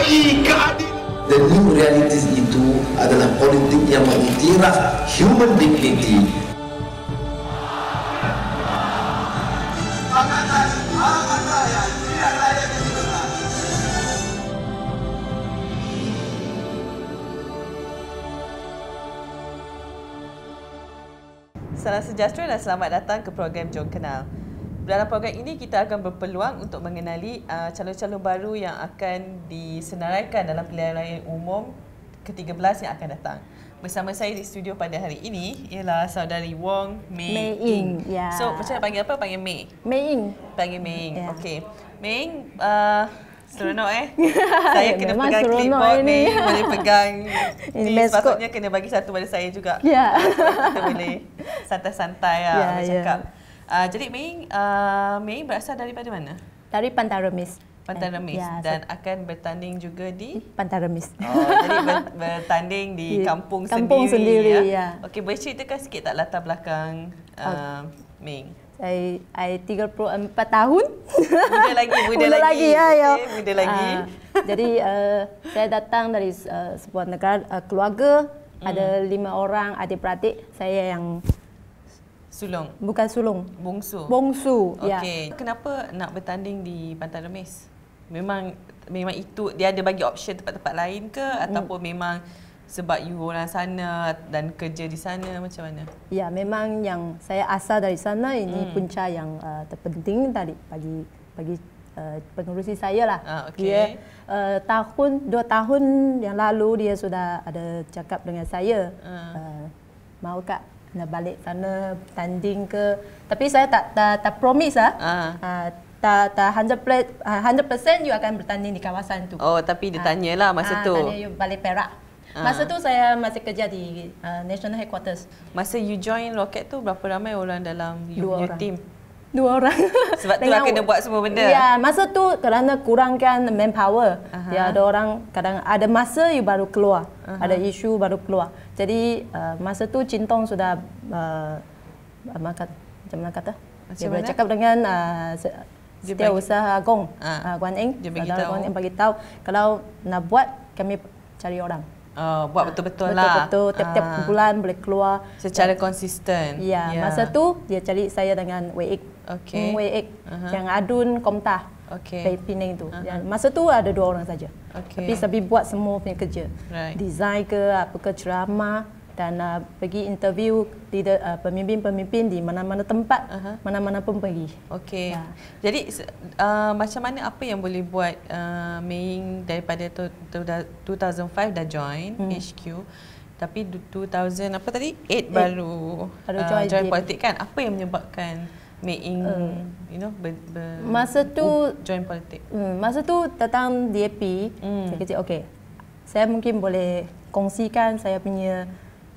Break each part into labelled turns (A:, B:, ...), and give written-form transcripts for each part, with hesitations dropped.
A: demi keadilan.
B: The new realities itu adalah politik yang mengiktiraf human dignity.
C: Salam sejahtera dan selamat datang ke program Jom Kenal. Dalam program ini kita akan berpeluang untuk mengenali calon-calon baru yang akan disenaraikan dalam pilihan raya umum ke-13 yang akan datang. Bersama saya di studio pada hari ini ialah saudari Wong Mei Ying.
D: Ya.
C: So macam mana panggil apa? Panggil Mei?
D: Mei Ying.
C: Panggil Mei Ying.
D: Ya.
C: Okey. Mei Ying, seronok Saya kena
D: Memang
C: pegang clipboard
D: ini.
C: ni, boleh pegang ni,
D: mascot.
C: sepatutnya kena bagi satu pada saya juga.
D: Ya.
C: Kita boleh santai-santai lah bercakap. Jadi Mei Ying berasal daripada mana?
D: Dari Pantai Remis.
C: Pantai Remis
D: Ya,
C: dan akan bertanding juga di
D: Pantai Remis.
C: jadi bertanding di kampung
D: sendiri ya.
C: Okey, boleh ceritakan sikit tak latar belakang Mei Ying?
D: Saya 34 tahun.
C: Muda lagi.
D: Muda lagi ya.
C: Okay, muda lagi.
D: Jadi saya datang dari sebuah negara keluarga, ada 5 orang adik-beradik. Saya yang
C: sulung.
D: Bukan sulung.
C: Bongsu.
D: Ya.
C: Okey. Kenapa nak bertanding di Pantai Remis? Memang itu dia ada bagi option tempat-tempat lain ke ataupun memang sebab you orang sana dan kerja di sana, macam mana?
D: Ya, memang yang saya asal dari sana ini punca yang terpenting tadi bagi pengurusi saya lah.
C: Okay.
D: Dia 2 tahun yang lalu dia sudah ada cakap dengan saya, mau kak nak balik sana tanding ke, tapi saya tak promise tak 100% you akan bertanding di kawasan tu.
C: Oh, tapi dia tanyalah masa tu.
D: Tanya you balik Perak. Masa tu saya masih kerja di National Headquarters.
C: Masa you join Rocket tu berapa ramai orang dalam you punya team?
D: 2 orang.
C: Sebab tu lah kena buat semua benda.
D: Ya, masa tu kerana kurangkan manpower. Ya, ada orang kadang ada masa you baru keluar. Ada isu baru keluar. Jadi masa tu Cintong sudah macam mana kata? Dia bercakap dengan Setiausaha Agong Guan Eng.
C: Dia
D: bagi tahu kalau nak buat kami cari orang.
C: Buat betul-betul lah.
D: Betul-betul tiap-tiap bulan boleh keluar
C: secara konsisten.
D: Ya, masa tu dia cari saya dengan Weik.
C: Okey.
D: Weik yang Adun Komtah.
C: Okey.
D: Penang tu. Masa tu ada 2 orang saja. Tapi saya buat semua punya kerja. Design ke apa ke, ceramah dan pergi interview pemimpin-pemimpin di mana-mana tempat, mana-mana pun pergi.
C: Okey. Ya. Jadi macam mana, apa yang boleh buat Mei Ying daripada 2005 dah join HQ, tapi 2000 apa tadi 8 baru join politik kan? Apa yang menyebabkan Mei Ying
D: masa tu
C: join politik?
D: Masa tu tentang DAP, saya kata okey, saya mungkin boleh kongsikan saya punya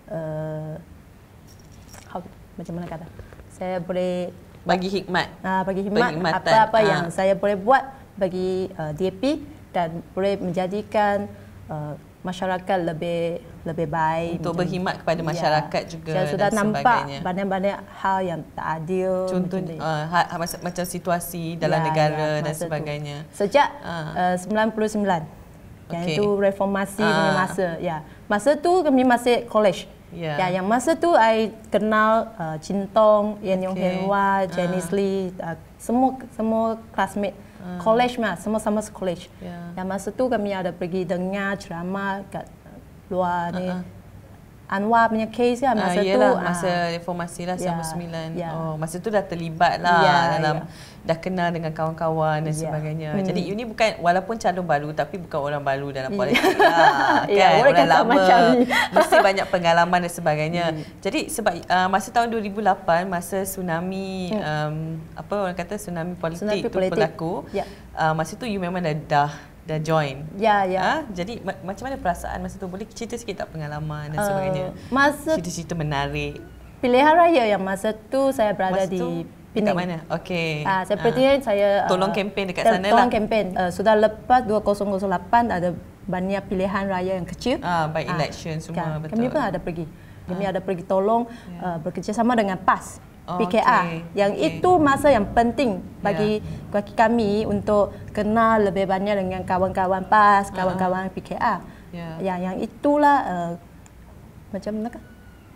D: macam mana kata, saya boleh
C: bagi hikmat,
D: apa-apa yang saya boleh buat bagi DAP dan boleh menjadikan masyarakat lebih baik,
C: untuk berkhidmat kepada masyarakat juga.
D: Saya sudah nampak banyak-banyak hal yang tak adil,
C: contohnya macam situasi dalam negara dan sebagainya
D: sejak 99 yang itu reformasi punya masa. Masa tu kami masih college. Yang masa tu I kenal Cintong, Yan Yong Henwa, Janice Lee, semua classmate college mah, semua sama college. Yang masa tu kami ada pergi dengar ceramah kat luar ni. Anwar punya case kan masa tu.
C: Masa reformasi lah 99. Masa tu dah terlibat lah dalam dah kenal dengan kawan-kawan dan sebagainya. Jadi you ni bukan, walaupun calon baru tapi bukan orang baru dalam politik lah. Kan? Orang lama, mesti banyak pengalaman dan sebagainya. Jadi sebab masa tahun 2008 masa tsunami apa orang kata tsunami politik tu berlaku. Masa tu you memang dah join. Jadi macam mana perasaan masa tu? Boleh cerita sikit tak pengalaman dan sebagainya? Cerita-cerita menarik.
D: Pilihan raya yang masa tu saya berada
C: masa
D: di
C: Penang. Dekat mana? Okey.
D: Sepertinya saya
C: tolong kempen dekat sana lah.
D: Tolong kempen. Sudah lepas 2008 ada banyak pilihan raya yang kecil.
C: By election semua, betul.
D: Kami pun ada pergi. Kami ada pergi tolong bekerjasama dengan PAS. PKR. Yang itu masa yang penting bagi kami untuk kenal lebih banyak dengan kawan-kawan PAS, kawan-kawan PKR. Yang itulah macam mana kan?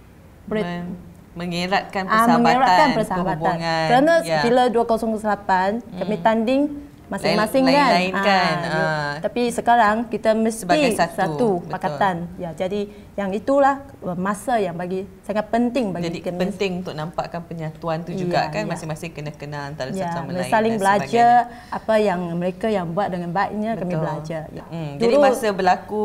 C: Mengeratkan persahabatan, perhubungan.
D: Kerana bila 208 kami tanding masing-masing kan. Tapi sekarang kita mesti satu pakatan. Jadi yang itulah masa yang bagi sangat penting bagi
C: jadi
D: kami.
C: Jadi penting untuk nampakkan penyatuan tu juga kan, masing-masing kena kenal antara satu sama lain.
D: Saling belajar apa yang mereka yang buat dengan baiknya, kami belajar.
C: Jadi masa berlaku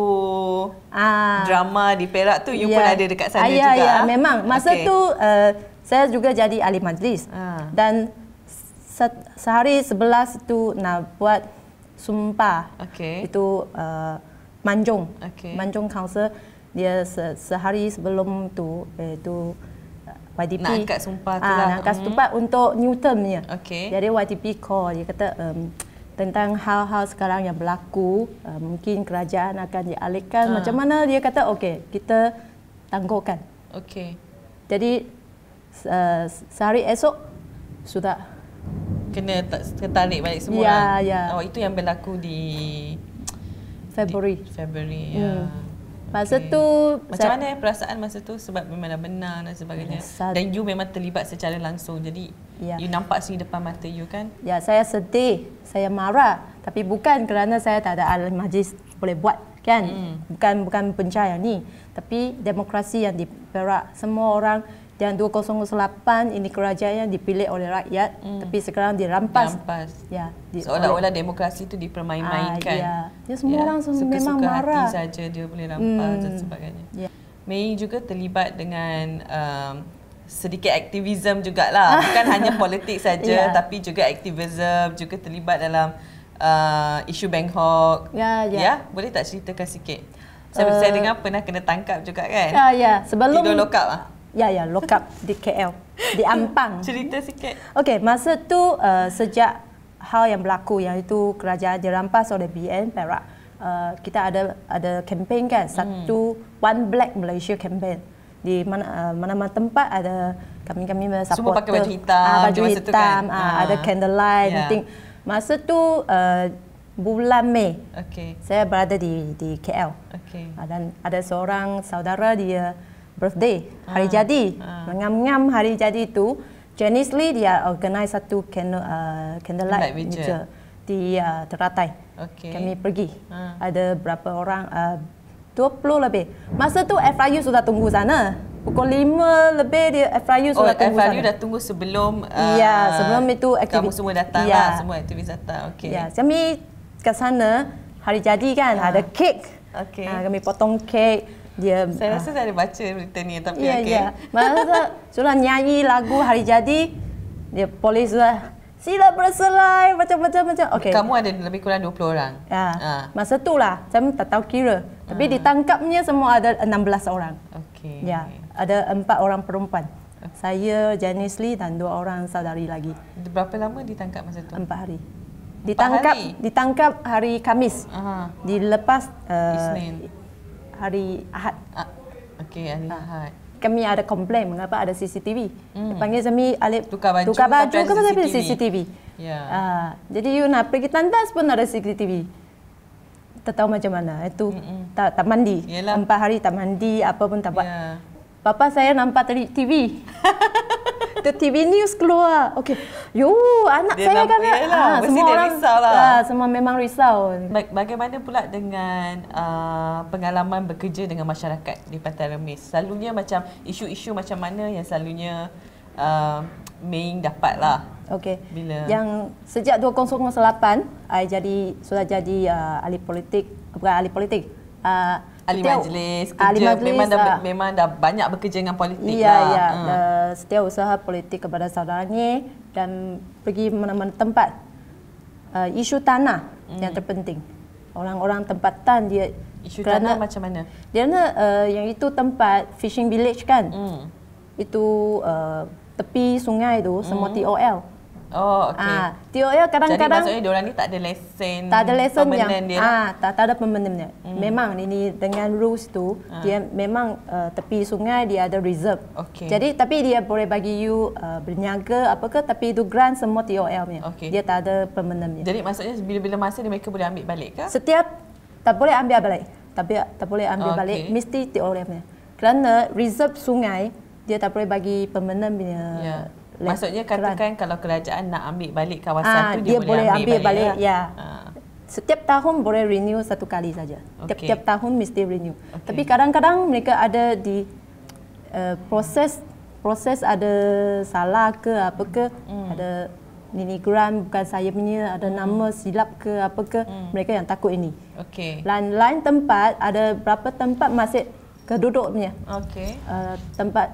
C: drama di Perak tu, you pun ada dekat sana juga.
D: Ya, memang. Masa tu saya juga jadi ahli majlis. Dan sehari 11 itu nak buat sumpah. Itu Manjung. Manjung Council dia sehari sebelum tu itu YDP
C: nak angkat sumpah tu lah.
D: Nak angkat sumpah untuk new termnya. Jadi YDP call, dia kata tentang hal-hal sekarang yang berlaku, mungkin kerajaan akan dialihkan. Macam mana dia kata kita tangguhkan. Jadi sehari esok sudah
C: kena tertarik balik semua. Itu yang berlaku di
D: Februari. Masa tu
C: macam mana perasaan masa tu, sebab memang dah benar dan sebagainya. Dan you memang terlibat secara langsung. Jadi you nampak sendiri depan mata you kan?
D: Ya, saya sedih, saya marah, tapi bukan kerana saya tak ada ahli majlis boleh buat kan. Bukan punca yang ni. Tapi demokrasi yang di Perak, semua orang. Dan 208 ini kerajaan yang dipilih oleh rakyat, tapi sekarang dirampas.
C: Seolah-olah demokrasi itu dipermain-mainkan.
D: Semua orang memang marah.
C: Suka-suka hati saja dia boleh rampas dan sebagainya. Mei juga terlibat dengan sedikit aktivisme jugalah. Bukan hanya politik saja, tapi juga aktivisme, juga terlibat dalam isu Bangkok. Boleh tak ceritakan sikit? Saya dengar pernah kena tangkap juga kan?
D: Sebelum
C: tidur lock up
D: lock up di KL, di Ampang.
C: Cerita sikit.
D: Masa tu sejak hal yang berlaku, yang itu kerajaan dirampas oleh BN Perak, kita ada kempen kan, One Black Malaysia campaign. Di mana-mana tempat ada kami supporter.
C: Semua pakai baju hitam.
D: Baju hitam, ada candlelight. Masa tu bulan Mei, saya berada di KL. Dan ada seorang saudara dia birthday, hari jadi. Mengam-ngam hari jadi itu, Janice Lee dia organize satu candlelight vigil di Teratai. Kami pergi. Ada berapa orang? 20 lebih. Masa tu FIU sudah tunggu sana. Pukul 5 lebih dia FIU sudah tunggu sana.
C: FIU dah tunggu sebelum
D: sebelum itu
C: kamu semua datang lah, semua aktivis datang.
D: Kami ke sana hari jadi kan, ada kek. Kami potong kek.
C: Saya rasa saya ada baca berita ni, tapi
D: masa sudah nyanyi lagu hari jadi, dia polis sudah sila berselai macam-macam.
C: Kamu ada lebih kurang 20 orang.
D: Masa tu lah, saya tak tahu kira. Tapi ditangkapnya semua ada 16 orang. Ada 4 orang perempuan. Saya, Janice Lee dan 2 orang saudari lagi.
C: Berapa lama ditangkap masa tu?
D: 4 hari. Ditangkap hari Khamis. Dilepas
C: Isnin.
D: Hari Ahad.
C: Hari Ahad.
D: Kami ada komplain mengapa ada CCTV. Dia panggil kami
C: tukar baju
D: ke pasal CCTV. Jadi you nak pergi tandas pun ada CCTV. Tak tahu macam mana. Itu tak mandi. 4 hari tak mandi, apa pun tak buat. Papa saya nampak TV. Itu TV news keluar. Anak
C: dia
D: saya kan.
C: Mesti dia risau lah.
D: Semua memang risau.
C: Bagaimana pula dengan pengalaman bekerja dengan masyarakat di Pantai Remis? Selalunya macam isu-isu macam mana yang selalunya Mei dapat lah?
D: Bila? Yang sejak 2008, I sudah jadi ahli politik. Bukan ahli politik.
C: Ahli majlis, kerja. Memang dah banyak bekerja dengan politik lah.
D: Setiap usaha politik kepada saudaranya dan pergi mana-mana tempat. Isu tanah yang terpenting. Orang-orang tempatan dia.
C: Isu tanah macam mana?
D: Dia yang itu tempat fishing village kan. Itu tepi sungai tu semua TOL.
C: Oh, okey.
D: TOL kadang-kadang
C: jadi maksudnya diorang ni tak ada lesen.
D: Tak ada lesen yang
C: dia.
D: tak ada permanentnya. Memang ini dengan rules tu dia memang tepi sungai dia ada reserve.
C: Okay.
D: Jadi tapi dia boleh bagi you berniaga apakah, tapi itu grant semua TOL-nya.
C: Okay.
D: Dia tak ada permanentnya.
C: Jadi maksudnya bila-bila masa mereka boleh ambil balik ke?
D: Setiap tak boleh ambil balik. Tapi tak boleh ambil balik, mesti TOL-nya. Kerana reserve sungai dia tak boleh bagi permanent punya.
C: Maksudnya katakan kalau kerajaan nak ambil balik kawasan tu dia boleh ambil balik.
D: Ya. Setiap tahun boleh renew satu kali saja. Tiap-tiap tahun mesti renew. Tapi kadang-kadang mereka ada di proses ada salah ke apa ke, ada nini grant bukan saya punya, ada nama silap ke apa ke, mereka yang takut ini.
C: Okey.
D: Lain tempat ada berapa tempat masih keduduknya.
C: Okey.
D: Tempat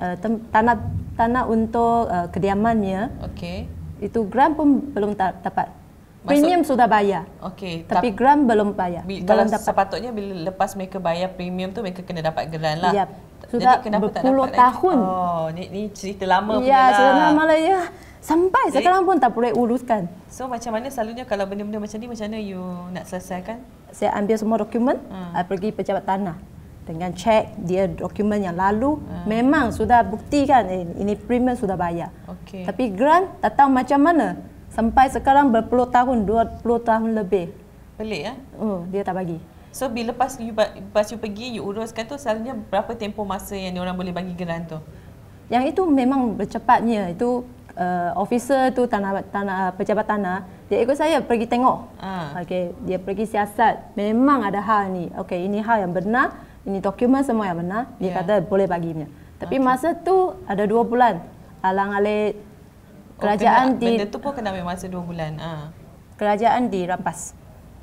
D: tanah untuk kediamannya.
C: Okey.
D: Itu grant pun belum dapat. Premium sudah bayar.
C: Okey.
D: Tapi grant belum bayar.
C: Kalau sepatutnya bila lepas mereka bayar premium tu mereka kena dapat grant lah.
D: Ya. Sudah berpuluh tahun.
C: Oh, ni cerita lama punya lah.
D: Ya, cerita lama lah ya. Sampai sekarang pun tak boleh uruskan.
C: So macam mana selalunya kalau benda-benda macam ni, macam mana you nak selesaikan?
D: Saya ambil semua dokumen, pergi pejabat tanah. Dengan cek dia dokumen yang lalu, memang sudah buktikan ini premium sudah bayar.
C: Okay.
D: Tapi grant tak tahu macam mana. Sampai sekarang berpuluh tahun, 20 tahun lebih.
C: Pelik ya?
D: Dia tak bagi.
C: So bila pas you pergi, you uruskan tu selalunya berapa tempoh masa yang diorang boleh bagi grant tu?
D: Yang itu memang bercepatnya. Itu officer tu pejabat tanah, dia ikut saya pergi tengok. Okey, dia pergi siasat. Memang ada hal ni. Okey, ini hal yang benar. Ini dokumen semua yang benar. Dia kata boleh baginya. Tapi masa tu ada 2 bulan. Alang-alih kerajaan
C: benda tu pun kena ambil masa 2 bulan.
D: Kerajaan dirampas.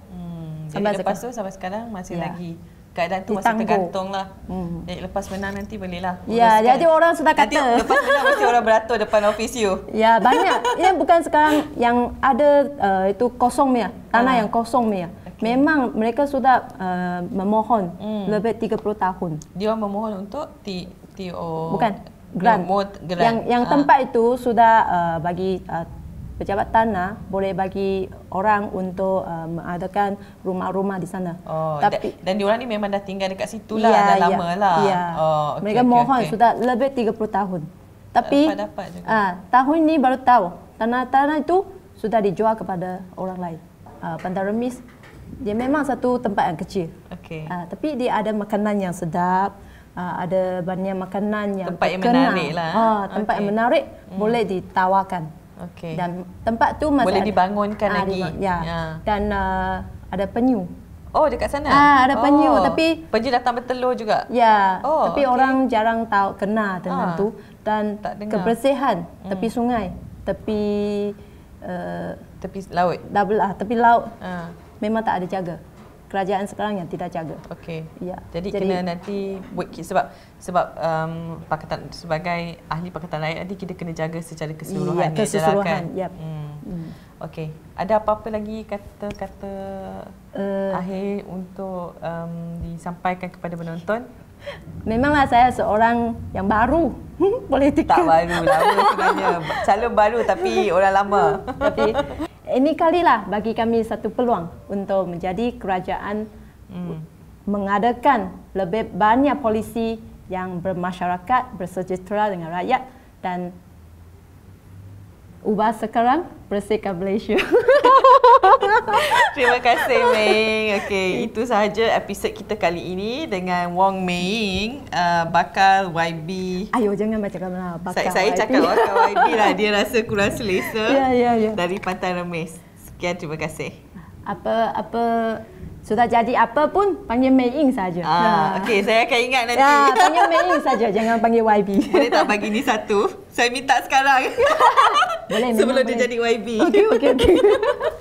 C: Jadi lepas tu sampai sekarang masih lagi keadaan tu masih tergantung lah. Jadi lepas menang nanti boleh lah.
D: Ya, jadi orang sudah kata.
C: Nanti lepas menang mesti orang beratur depan office you.
D: Ya, banyak. Ini bukan sekarang yang ada itu kosongnya, tanah yang kosongnya. Memang mereka sudah memohon lebih 30 tahun.
C: Dia memohon untuk TO.
D: Bukan, grant. Yang tempat itu sudah bagi pejabat tanah boleh bagi orang untuk mengadakan rumah-rumah di sana.
C: Dan diorang ni memang dah tinggal dekat situ lah, dah lama lah.
D: Ya. Mereka mohon sudah lebih 30 tahun. Tapi tahun ini baru tahu tanah-tanah itu sudah dijual kepada orang lain. Pantai Remis dia memang satu tempat yang kecil. Tapi dia ada makanan yang sedap, ada banyak makanan yang
C: tempat yang menarik lah.
D: Tempat yang menarik boleh ditawarkan. Dan tempat tu masih
C: boleh dibangunkan lagi.
D: Dan ada penyu.
C: Oh, dekat sana?
D: Ada penyu, tapi
C: penyu datang bertelur juga.
D: Ya, tapi orang jarang tahu kenal dengan tu. Dan kebersihan tepi sungai, tepi
C: laut.
D: Tepi laut. Memang tak ada jaga. Kerajaan sekarang yang tidak jaga.
C: Ya. Jadi kena nanti sebab pakatan sebagai ahli pakatan laut nanti kita kena jaga secara keseluruhan.
D: Keseluruhan.
C: Okey. Ada apa-apa lagi kata-kata akhir untuk disampaikan kepada penonton?
D: Memanglah saya seorang yang baru politik.
C: Tak baru lah sebenarnya. Calon baru tapi orang lama.
D: Tapi ini kalilah bagi kami satu peluang untuk menjadi kerajaan mengadakan lebih banyak polisi yang bermasyarakat, bersejahtera dengan rakyat dan ubah sekarang bersihkan Malaysia.
C: Terima kasih Mei. Okey, itu sahaja episod kita kali ini dengan Wong Mei Ying, bakal YB.
D: Ayo jangan macam bakal.
C: Saya cakap bakal YB lah, dia rasa kurang selesa.
D: Ya.
C: Dari Pantai Remis. Sekian, terima kasih.
D: Apa sudah jadi apa pun panggil Mei Ying saja.
C: Okey, saya akan ingat nanti.
D: Ya, panggil Mei Ying saja, jangan panggil YB.
C: Boleh tak bagi ni satu? Saya minta sekarang.
D: Boleh,
C: sebelum dia
D: boleh.
C: jadi YB.
D: Okey.